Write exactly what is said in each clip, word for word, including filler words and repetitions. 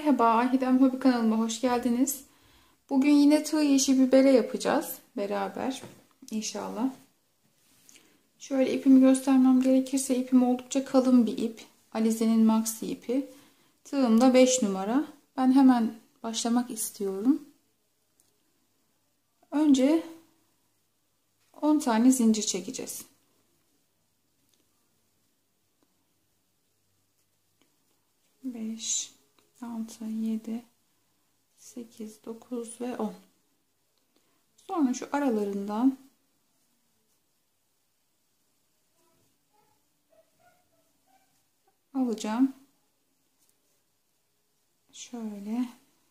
Merhaba, Ahidem Hobi kanalıma hoş geldiniz. Bugün yine tığ işi bir bere yapacağız beraber inşallah. Şöyle ipimi göstermem gerekirse ipim oldukça kalın bir ip. Alize'nin Maxi ipi. Tığım da beş numara. Ben hemen başlamak istiyorum. Önce on tane zincir çekeceğiz. beş, altı, yedi, sekiz, dokuz ve on. Sonra şu aralarından alacağım. Şöyle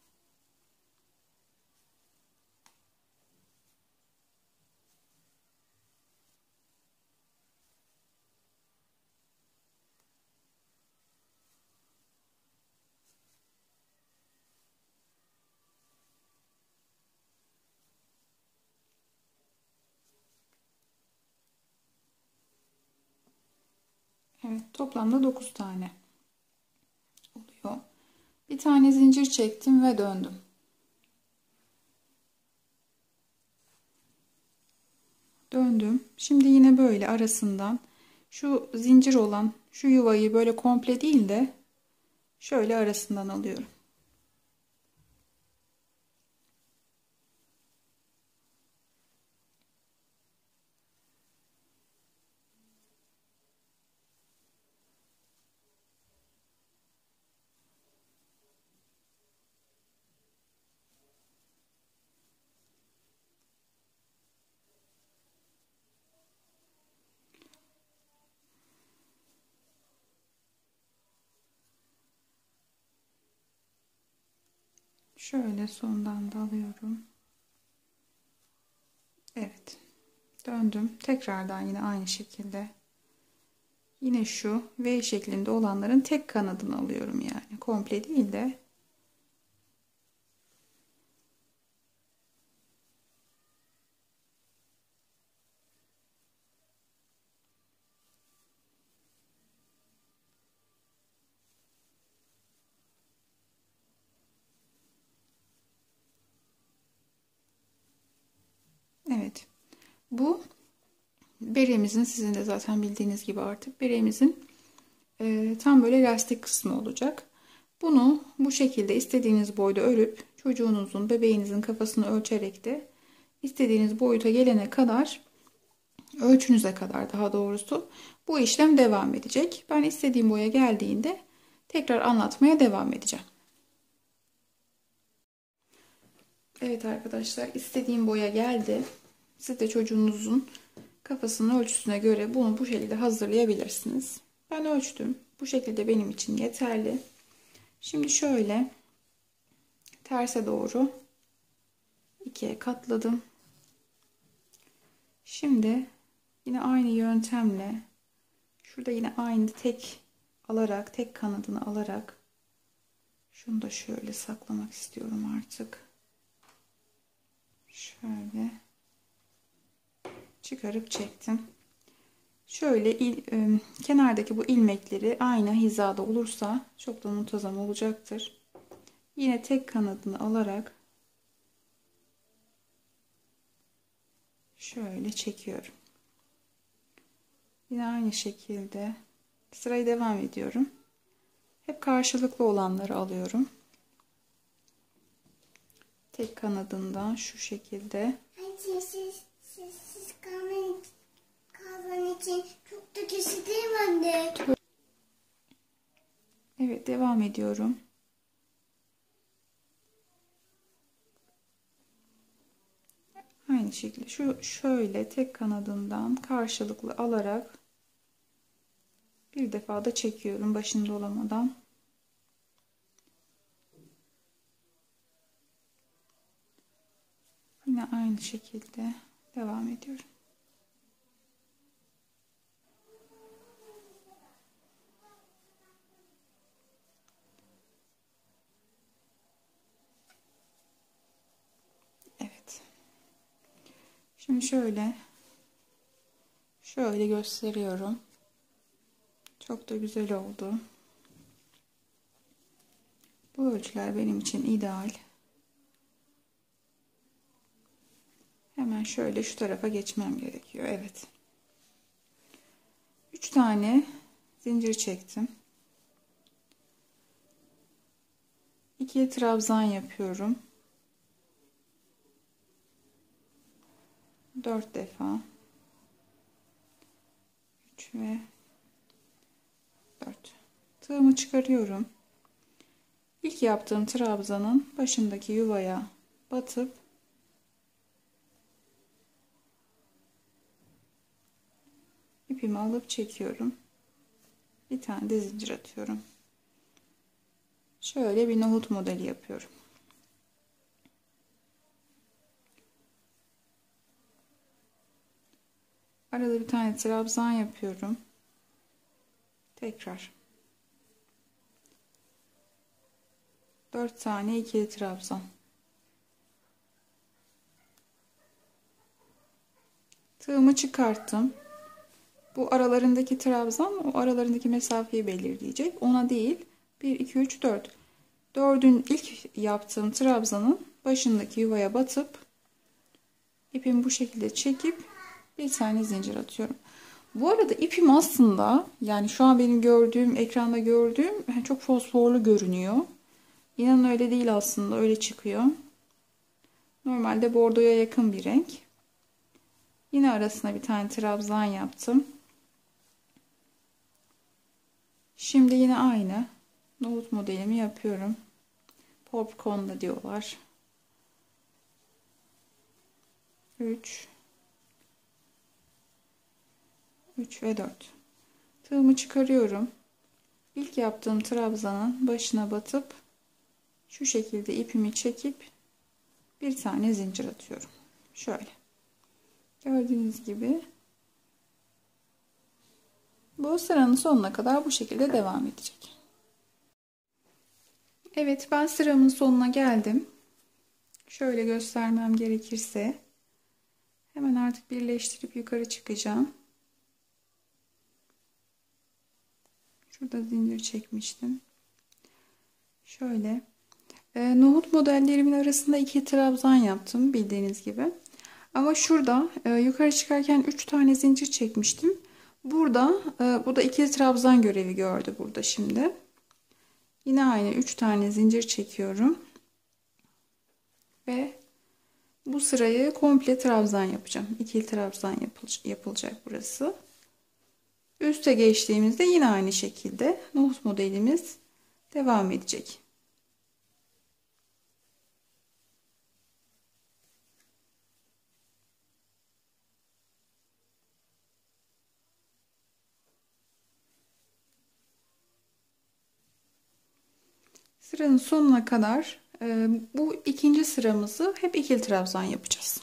evet, toplamda dokuz tane oluyor. Bir tane zincir çektim ve döndüm. Döndüm. Şimdi yine böyle arasından şu zincir olan şu yuvayı böyle komple değil de şöyle arasından alıyorum. Şöyle sondan da alıyorum. Evet. Döndüm. Tekrardan yine aynı şekilde. Yine şu V şeklinde olanların tek kanadını alıyorum yani. Komple değil de. Evet. Bu beremizin, sizin de zaten bildiğiniz gibi artık beremizin e, tam böyle lastik kısmı olacak. Bunu bu şekilde istediğiniz boyda örüp çocuğunuzun, bebeğinizin kafasını ölçerek de istediğiniz boyuta gelene kadar, ölçünüze kadar daha doğrusu bu işlem devam edecek. Ben istediğim boya geldiğinde tekrar anlatmaya devam edeceğim. Evet arkadaşlar, istediğim boya geldi. Siz de çocuğunuzun kafasının ölçüsüne göre bunu bu şekilde hazırlayabilirsiniz. Ben ölçtüm. Bu şekilde benim için yeterli. Şimdi şöyle terse doğru ikiye katladım. Şimdi yine aynı yöntemle şurada yine aynı tek alarak, tek kanadını alarak şunu da şöyle saklamak istiyorum artık. Şöyle çıkarıp çektim. Şöyle il, e, kenardaki bu ilmekleri aynı hizada olursa çok da muntazam olacaktır. Yine tek kanadını alarak şöyle çekiyorum. Yine aynı şekilde sırayı devam ediyorum. Hep karşılıklı olanları alıyorum. Tek kanadından şu şekilde. Sessiz, sessiz kalman, kalman için çok da kötü değil mi anne? Evet, devam ediyorum. Aynı şekilde şu şöyle tek kanadından karşılıklı alarak bir defa da çekiyorum başında olamadan. Yine aynı şekilde devam ediyorum. Evet. Şimdi şöyle şöyle gösteriyorum. Çok da güzel oldu. Bu ölçüler benim için ideal. Hemen şöyle şu tarafa geçmem gerekiyor. Evet. üç tane zincir çektim. ikili trabzan yapıyorum. dört defa. üç ve dört. Tığımı çıkarıyorum. İlk yaptığım trabzanın başındaki yuvaya batıp ipimi alıp çekiyorum. Bir tane de zincir atıyorum. Şöyle bir nohut modeli yapıyorum. Arada bir tane trabzan yapıyorum. Tekrar. dört tane ikili trabzan. Tığımı çıkarttım. Bu aralarındaki trabzan o aralarındaki mesafeyi belirleyecek. Ona değil. bir, iki, üç, dört. dördün ilk yaptığım trabzanın başındaki yuvaya batıp ipimi bu şekilde çekip bir tane zincir atıyorum. Bu arada ipim aslında yani şu an benim gördüğüm ekranda gördüğüm çok fosforlu görünüyor. İnanın öyle değil aslında, öyle çıkıyor. Normalde bordoya yakın bir renk. Yine arasına bir tane trabzan yaptım. Şimdi yine aynı nohut modelimi yapıyorum. Popcorn da diyorlar. üç üç ve dört. Tığımı çıkarıyorum. İlk yaptığım trabzanın başına batıp şu şekilde ipimi çekip bir tane zincir atıyorum. Şöyle. Gördüğünüz gibi bu sıranın sonuna kadar bu şekilde devam edecek. Evet, ben sıramın sonuna geldim. Şöyle göstermem gerekirse hemen artık birleştirip yukarı çıkacağım. Şurada zincir çekmiştim. Şöyle. E, nohut modellerimin arasında iki trabzan yaptım bildiğiniz gibi. Ama şurada e, yukarı çıkarken üç tane zincir çekmiştim. Burada e, bu da ikili trabzan görevi gördü burada şimdi. Yine aynı üç tane zincir çekiyorum. Ve bu sırayı komple trabzan yapacağım. İkili trabzan yapılacak burası. Üste geçtiğimizde yine aynı şekilde nohut modelimiz devam edecek. Sıranın sonuna kadar e, bu ikinci sıramızı hep ikili trabzan yapacağız.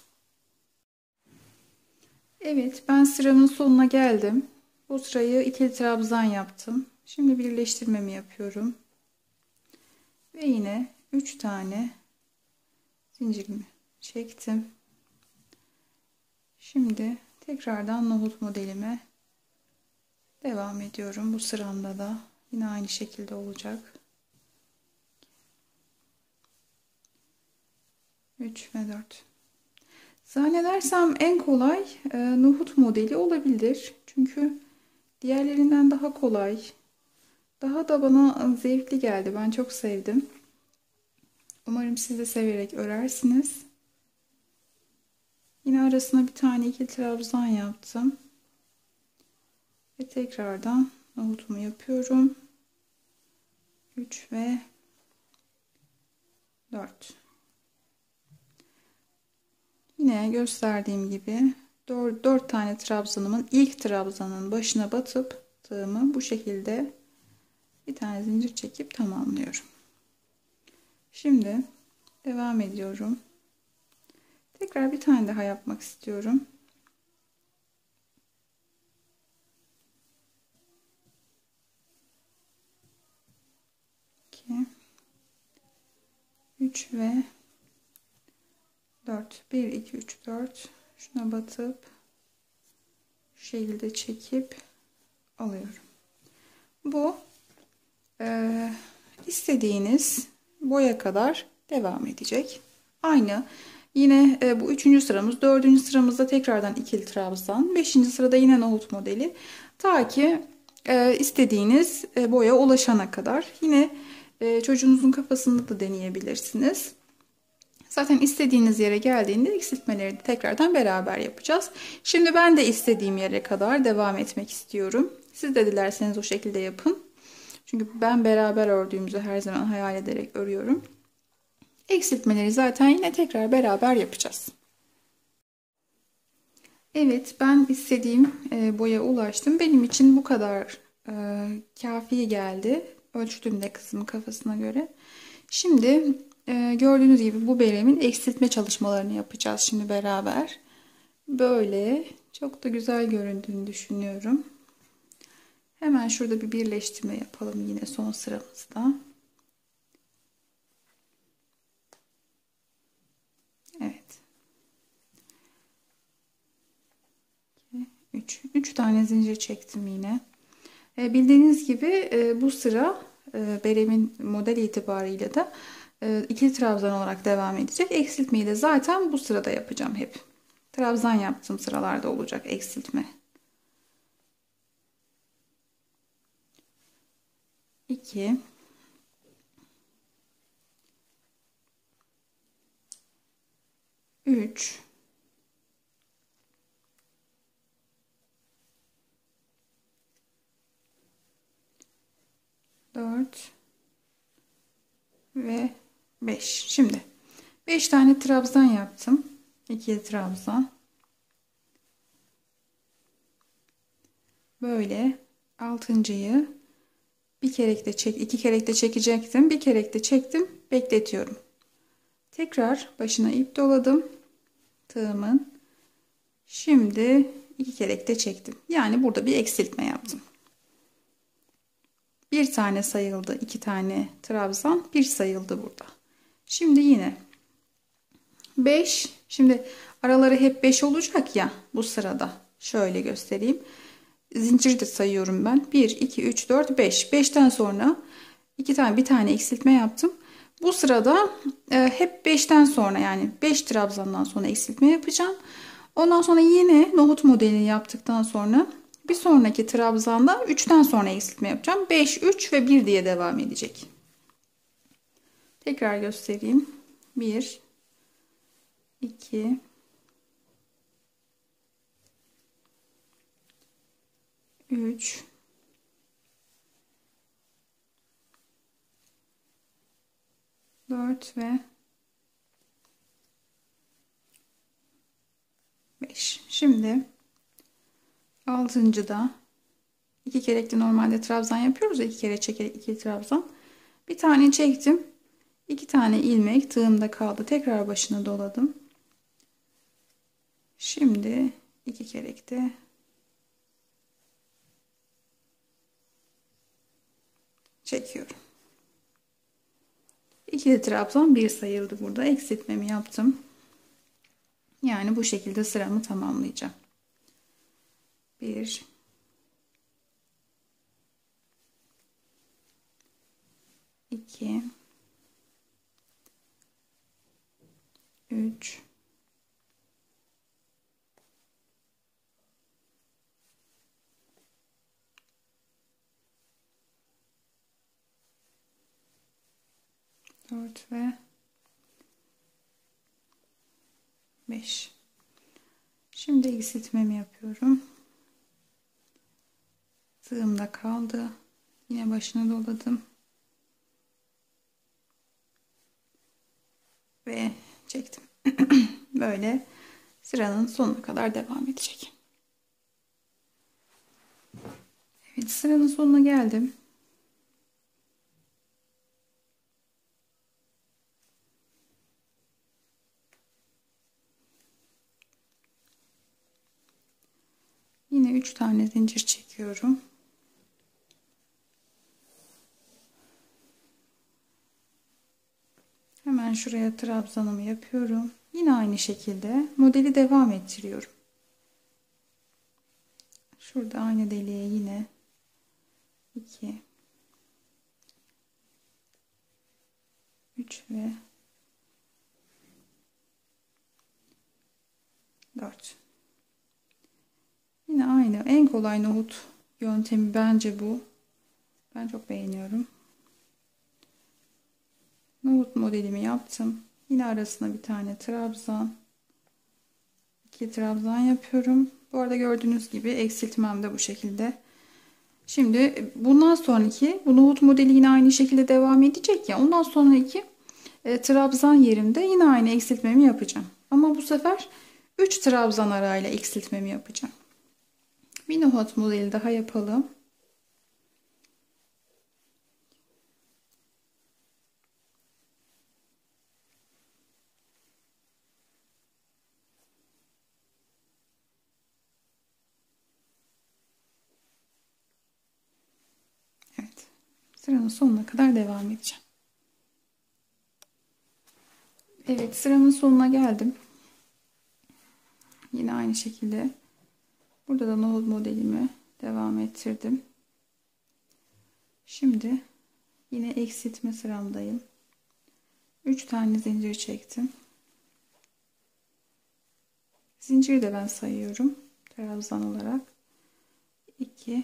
Evet, ben sıramın sonuna geldim. Bu sırayı ikili trabzan yaptım. Şimdi birleştirmemi yapıyorum. Ve yine üç tane zincirimi çektim. Şimdi tekrardan nohut modelime devam ediyorum. Bu sıramda da yine aynı şekilde olacak. üç ve dört. Zannedersem en kolay e, nohut modeli olabilir. Çünkü diğerlerinden daha kolay. Daha da bana zevkli geldi. Ben çok sevdim. Umarım siz de severek örersiniz. Yine arasına bir tane ikili trabzan yaptım. Ve tekrardan nohutumu yapıyorum. üç ve dört. Yine gösterdiğim gibi dört tane trabzanımın ilk trabzanın başına batıp tığımı bu şekilde bir tane zincir çekip tamamlıyorum. Şimdi devam ediyorum. Tekrar bir tane daha yapmak istiyorum. iki üç ve dört. bir iki üç dört. Şuna batıp şu şekilde çekip alıyorum. Bu e, istediğiniz boya kadar devam edecek. Aynı yine e, bu üçüncü sıramız, dördüncü sıramızda tekrardan ikili trabzan, beşinci sırada yine nohut modeli, ta ki e, istediğiniz e, boya ulaşana kadar. Yine e, çocuğunuzun kafasında da deneyebilirsiniz. Zaten istediğiniz yere geldiğinde eksiltmeleri de tekrardan beraber yapacağız. Şimdi ben de istediğim yere kadar devam etmek istiyorum. Siz de dilerseniz o şekilde yapın. Çünkü ben beraber ördüğümüzü her zaman hayal ederek örüyorum. Eksiltmeleri zaten yine tekrar beraber yapacağız. Evet, ben istediğim boya ulaştım. Benim için bu kadar e, kafi geldi. Ölçtüm de kızımın kafasına göre. Şimdi e, gördüğünüz gibi bu beremin eksiltme çalışmalarını yapacağız şimdi beraber. Böyle çok da güzel göründüğünü düşünüyorum. Hemen şurada bir birleştirme yapalım yine son sıramızda. Evet. üç. üç tane zincir çektim yine. E, bildiğiniz gibi e, bu sıra e, beremin model itibariyle de e, ikili trabzan olarak devam edecek. Eksiltmeyi de zaten bu sırada yapacağım hep. Trabzan yaptığım sıralarda olacak eksiltme. iki üç dört ve beş. Şimdi beş tane trabzan yaptım. ikili trabzan. Böyle altıncıyı bir kerek de çek, iki kerek de çekecektim. Bir kerek de çektim, bekletiyorum. Tekrar başına ip doladım tığımın. Şimdi iki kerek de çektim. Yani burada bir eksiltme yaptım. Bir tane sayıldı, iki tane trabzan, bir sayıldı burada. Şimdi yine beş. Şimdi araları hep beş olacak ya bu sırada. Şöyle göstereyim. Zinciri de sayıyorum ben. bir, iki, üç, dört, beş. beşten sonra iki tane bir tane eksiltme yaptım. Bu sırada e, hep beşten sonra yani beş trabzandan sonra eksiltme yapacağım. Ondan sonra yine nohut modelini yaptıktan sonra bir sonraki trabzanda üçten sonra eksiltme yapacağım. beş, üç ve bir diye devam edecek. Tekrar göstereyim. bir, iki, üç, dört ve beş. Şimdi altıncıda iki kerekli normalde trabzan yapıyoruz ya, iki kere çekerek iki trabzan. Bir tane çektim. iki tane ilmek tığımda kaldı. Tekrar başına doladım. Şimdi iki kerekte çekiyorum. İkili trabzan bir sayıldı burada. Eksiltmemi yaptım. Yani bu şekilde sıramı tamamlayacağım. bir, iki, üç, dört ve beş. Şimdi eksiltmemi yapıyorum. Tığımda kaldı. Yine başına doladım. Ve çektim. Böyle sıranın sonuna kadar devam edecek. Evet, sıranın sonuna geldim. Yine üç tane zincir çekiyorum. Hemen şuraya trabzanımı yapıyorum. Yine aynı şekilde modeli devam ettiriyorum. Şurada aynı deliğe yine iki, üç ve dört. Yine aynı. En kolay nohut yöntemi bence bu. Ben çok beğeniyorum. Nohut modelimi yaptım. Yine arasına bir tane trabzan. iki trabzan yapıyorum. Bu arada gördüğünüz gibi eksiltmem de bu şekilde. Şimdi bundan sonraki bu nohut modeli yine aynı şekilde devam edecek ya. Ondan sonraki e, trabzan yerinde yine aynı eksiltmemi yapacağım. Ama bu sefer üç trabzan arayla eksiltmemi yapacağım. Bir nohut modeli daha yapalım. Evet. Sıranın sonuna kadar devam edeceğim. Evet, sıramın sonuna geldim. Yine aynı şekilde burada da nohut modelimi devam ettirdim. Şimdi yine eksiltme sıramdayım. üç tane zincir çektim. Zinciri de ben sayıyorum. Trabzan olarak. iki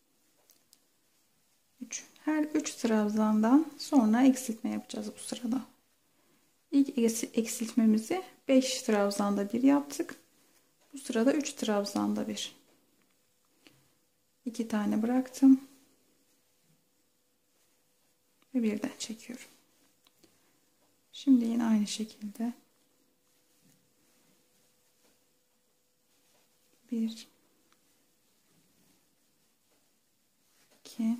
üç. Her üç trabzandan sonra eksiltme yapacağız bu sırada. İlk eksiltmemizi beş trabzanda bir yaptık. Bu sırada üç trabzanda bir. iki tane bıraktım. Ve birden çekiyorum. Şimdi yine aynı şekilde bir iki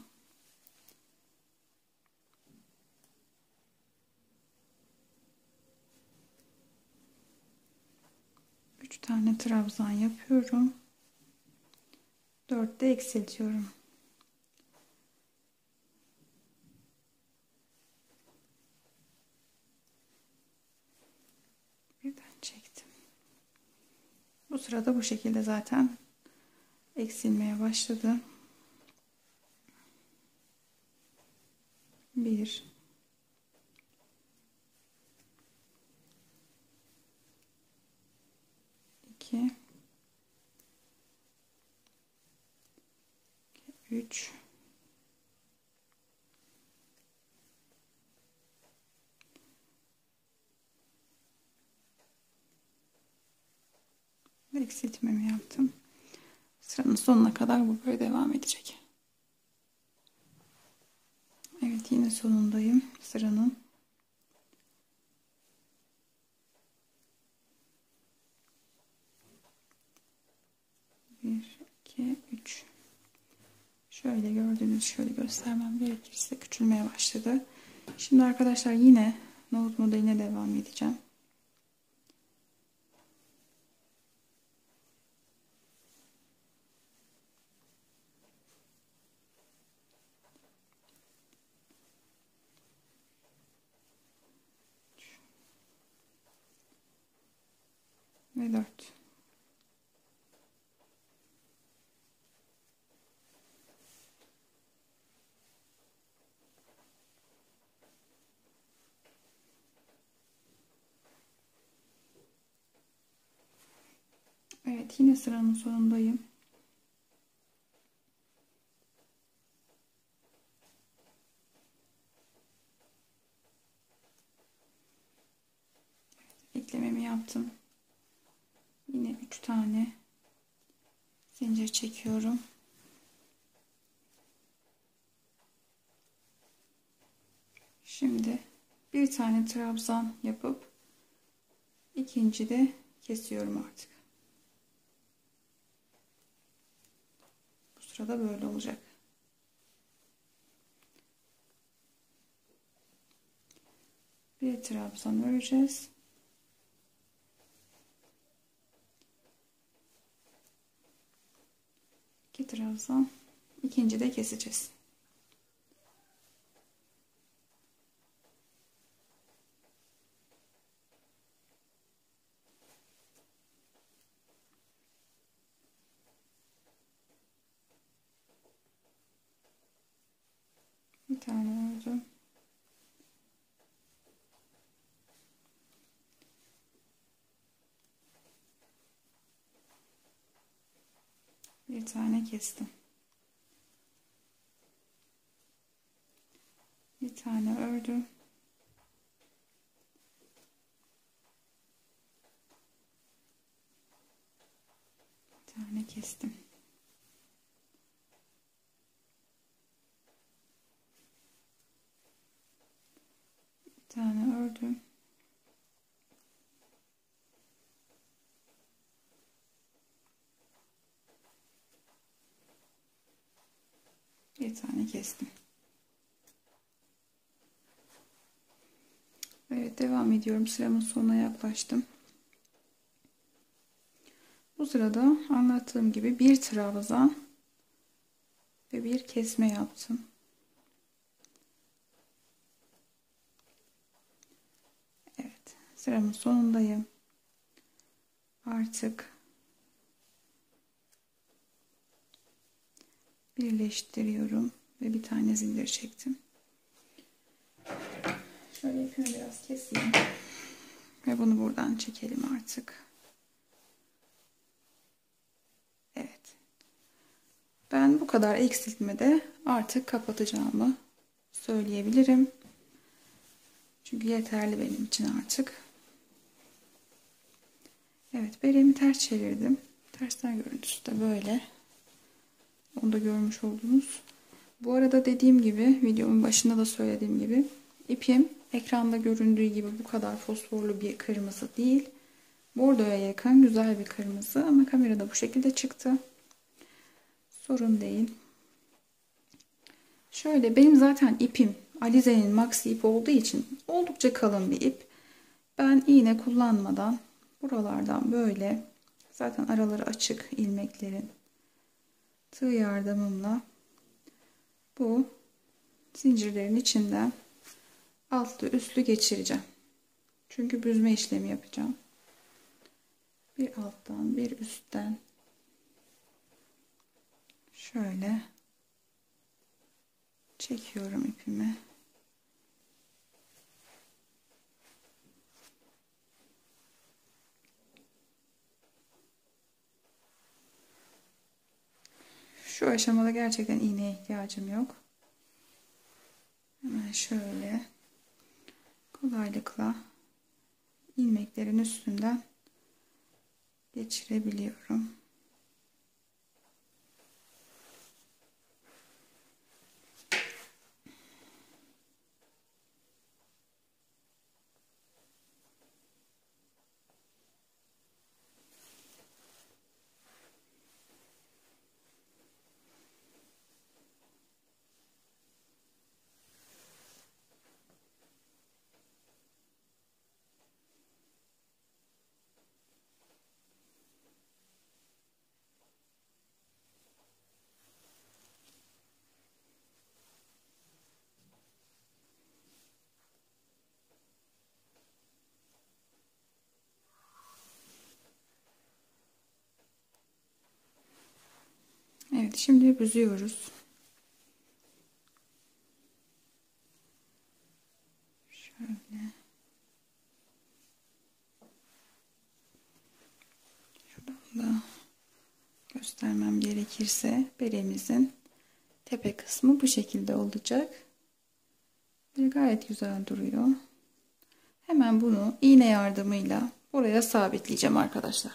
üç tane trabzan yapıyorum. dört de eksiltiyorum. Birden çektim. Bu sırada bu şekilde zaten eksilmeye başladı. bir iki üç eksiltmemi yaptım. Sıranın sonuna kadar bu böyle devam edecek. Evet, yine sonundayım sıranın. bir iki üç. Şöyle gördüğünüz, şöyle göstermem gerekirse küçülmeye başladı. Şimdi arkadaşlar yine nohut modeline devam edeceğim. Ve dört. Evet, yine sıranın sonundayım. Eklememi yaptım. Yine üç tane zincir çekiyorum. Şimdi bir tane trabzan yapıp ikinci de kesiyorum artık. Bu sırada böyle olacak. Bir trabzan öreceğiz. İki trabzan. İkinci de keseceğiz. Bir tane ördüm. Bir tane kestim. Bir tane ördüm. Bir tane kestim. Bir tane ördüm. Bir tane kestim. Evet, devam ediyorum. Sıramın sonuna yaklaştım. Bu sırada anlattığım gibi bir trabzan ve bir kesme yaptım. Evet, sıramın sonundayım. Artık birleştiriyorum ve bir tane zincir çektim. Şöyle ipimi biraz keseyim ve bunu buradan çekelim artık. Evet. Ben bu kadar eksiltmede artık kapatacağımı söyleyebilirim. Çünkü yeterli benim için artık. Evet, beremi ters çevirdim. Tersten görüntüsü de böyle. Onu da görmüş oldunuz. Bu arada dediğim gibi, videomun başında da söylediğim gibi, ipim ekranda göründüğü gibi bu kadar fosforlu bir kırmızı değil. Bordoya yakın güzel bir kırmızı ama kamerada bu şekilde çıktı. Sorun değil. Şöyle, benim zaten ipim Alize'nin maxi ip olduğu için oldukça kalın bir ip. Ben iğne kullanmadan buralardan böyle, zaten araları açık ilmeklerin, tığ yardımımla bu zincirlerin içinden altlı üstlü geçireceğim. Çünkü büzme işlemi yapacağım. Bir alttan bir üstten şöyle çekiyorum ipimi. Şu aşamada gerçekten iğneye ihtiyacım yok. Hemen şöyle kolaylıkla ilmeklerin üstünden geçirebiliyorum. Evet, şimdi büzüyoruz. Şöyle. Şuradan da göstermem gerekirse beremizin tepe kısmı bu şekilde olacak. Ve gayet güzel duruyor. Hemen bunu iğne yardımıyla buraya sabitleyeceğim arkadaşlar.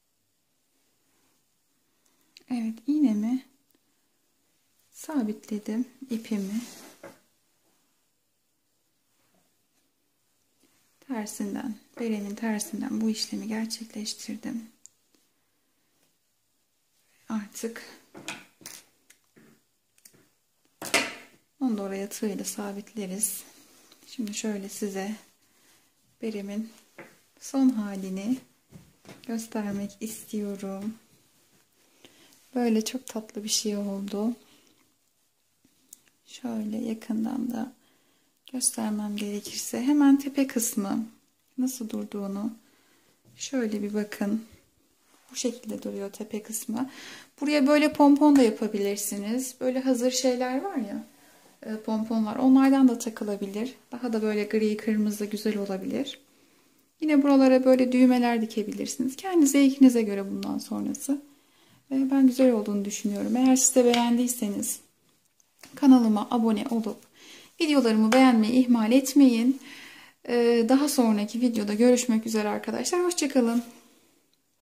Evet, iğnemi sabitledim, ipimi tersinden, berenin tersinden bu işlemi gerçekleştirdim. Artık onu da oraya tığ ile sabitleriz. Şimdi şöyle size beremin son halini göstermek istiyorum. Böyle çok tatlı bir şey oldu. Şöyle yakından da göstermem gerekirse hemen tepe kısmı nasıl durduğunu şöyle bir bakın. Bu şekilde duruyor tepe kısmı. Buraya böyle pompon da yapabilirsiniz. Böyle hazır şeyler var ya, pomponlar, onlardan da takılabilir. Daha da böyle gri kırmızı güzel olabilir. Yine buralara böyle düğmeler dikebilirsiniz. Kendi zevkinize göre bundan sonrası. Ve ben güzel olduğunu düşünüyorum. Eğer siz de beğendiyseniz kanalıma abone olup videolarımı beğenmeyi ihmal etmeyin. Daha sonraki videoda görüşmek üzere arkadaşlar. Hoşça kalın.